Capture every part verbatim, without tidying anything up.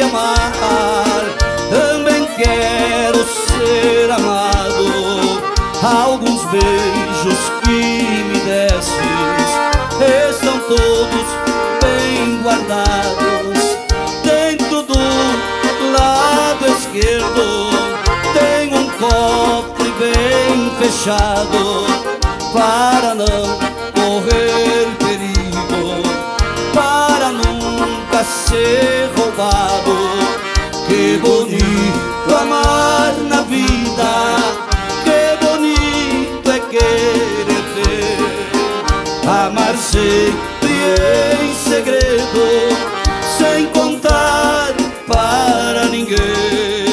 amar, também quero ser amado. Alguns beijos que me desses estão todos bem guardados. Dentro do lado esquerdo tem um cofre bem fechado, para não correr perigo, para nunca ser roubado. Que bonito amar na vida, que bonito é querer ter, amar sempre em segredo, sem contar para ninguém.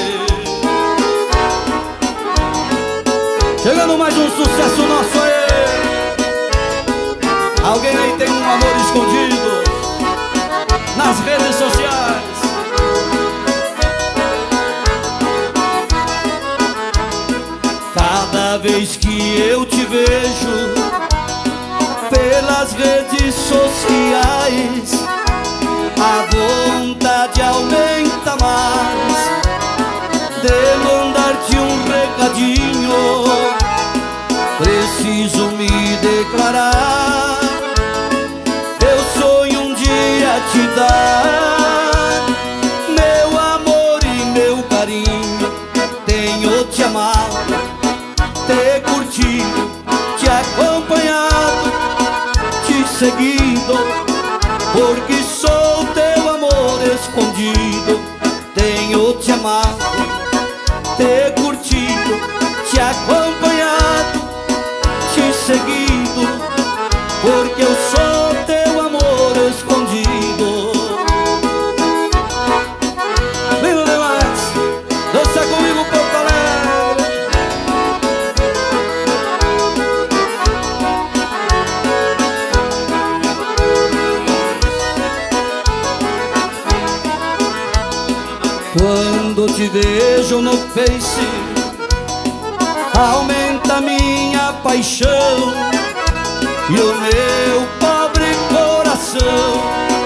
Chegando mais um sucesso nosso aí. Alguém aí tem um amor escondido nas redes sociais? Cada vez que eu te vejo pelas redes sociais, a vontade aumenta mais de mandar-te um recadinho. Preciso me declarar, eu sonho um dia te dar meu amor e meu carinho. Tenho te amado, te curtido, te acompanhado, te seguido, porque sou teu amor escondido. Tenho te amado, te curtido, te acompanhado, te seguido, porque eu sou teu amor escondido. Lindo demais, dança comigo, Porto Alegre. Quando te vejo no Face, aumenta minha paixão e o meu pobre coração.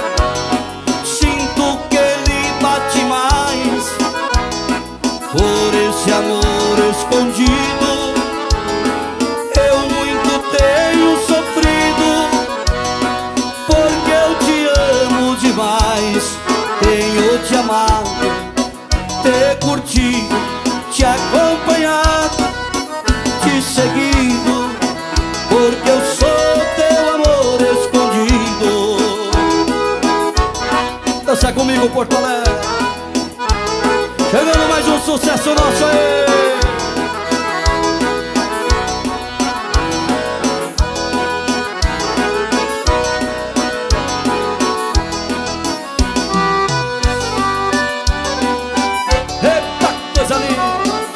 Sinto que ele bate mais por esse amor escondido. Eu muito tenho sofrido, porque eu te amo demais. Tenho te amado, te curtido, te acompanhado, te seguido, porque eu sou teu amor escondido. Dança comigo, Porto Alegre. Chegando mais um sucesso nosso aí. Eita, coisa linda.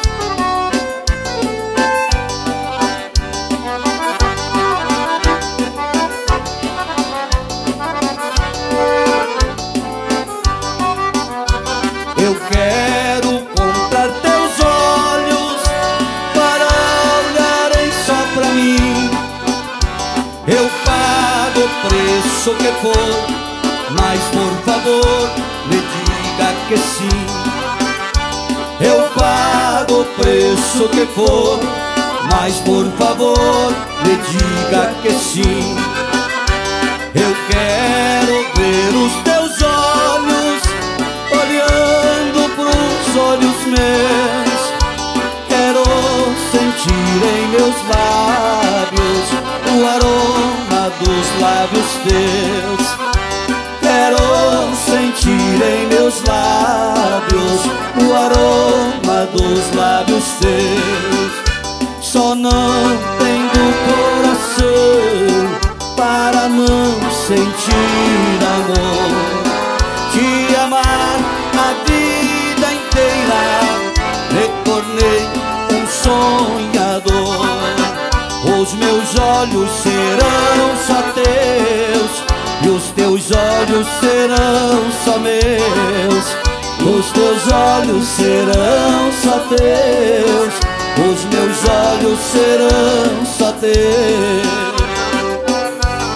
Eu quero comprar teus olhos para olharem só pra mim. Eu pago o preço que for, mas por favor me diga que sim. Eu pago o preço que for, mas por favor me diga que sim. Eu quero ver os teus olhos olhando pros olhos meus. Quero sentir em meus lábios o aroma dos lábios teus. Quero sentir em meus lábios o aroma dos lábios teus. Só não tenho coração para não sentir amor. Te amar a vida inteira, me tornei um sonhador. Os meus olhos serão só teus, e os teus olhos serão só meus. Os teus olhos serão só teus, os meus olhos serão só teus.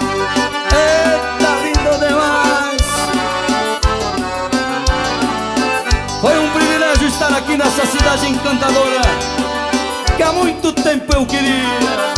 Eita, lindo demais. paisagem encantadora que há muito tempo eu queria.